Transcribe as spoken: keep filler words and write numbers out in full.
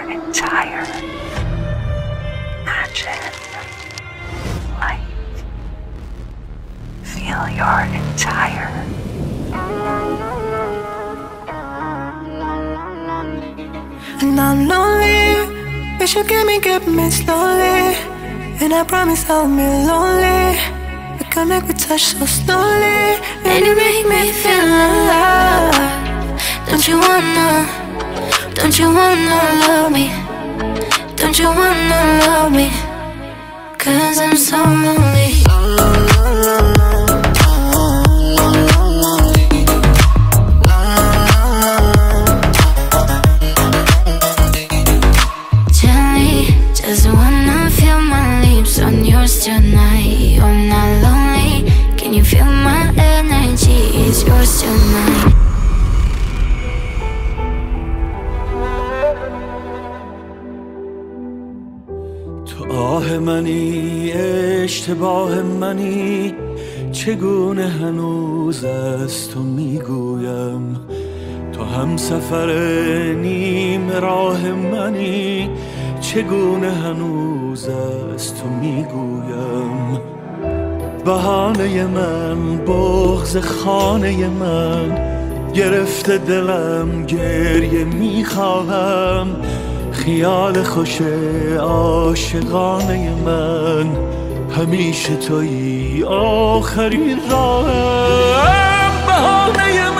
entire. Imagine light. Feel your entire. And I'm lonely. Wish you give me, give me slowly. And I promise I'll be lonely. We connect, we touch so slowly. And you make me feel alive. Don't you wanna, don't you wanna love me? Don't you wanna love me? Cause I'm so lonely. Gently, just wanna feel my lips on yours tonight. I'm not lonely. Can you feel my energy? It's yours tonight. آه منی اشتباه منی چگونه هنوز از تو میگویم تو هم سفر نیم راه منی چگونه هنوز از تو میگویم بهانه من بغض خانه من گرفته دلم گریه میخواهم خیال خوش عاشقانه من همیشه تویی آخرین راهم بهانه